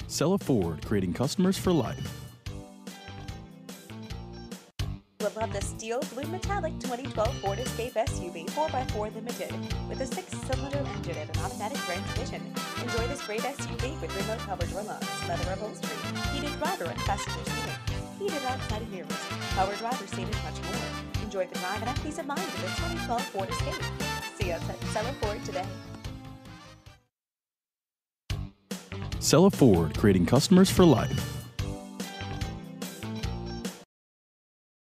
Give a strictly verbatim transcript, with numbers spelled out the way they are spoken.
Cella Ford, creating customers for life. You'll love the steel blue metallic twenty twelve Ford Escape S U V four by four Limited with a six-cylinder engine and an automatic transmission. Enjoy this great S U V with remote power door locks, leather upholstery, heated driver and passenger seating, heated outside mirrors, power driver seat, and much more. Enjoy the drive and have peace of mind with the twenty twelve Ford Escape. See us at Cella Ford today. Cella Ford, creating customers for life.